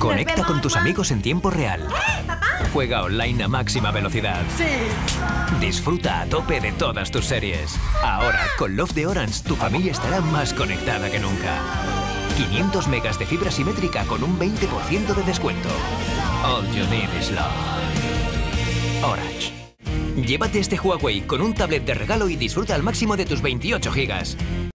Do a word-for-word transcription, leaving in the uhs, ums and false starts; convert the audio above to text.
Conecta con tus amigos en tiempo real. ¡Eh, papá! Juega online a máxima velocidad. ¡Sí! Disfruta a tope de todas tus series. Ahora, con Love de Orange, tu familia estará más conectada que nunca. quinientos megas de fibra simétrica con un veinte por ciento de descuento. All you need is love. Orange. Llévate este Huawei con un tablet de regalo y disfruta al máximo de tus veintiocho gigas.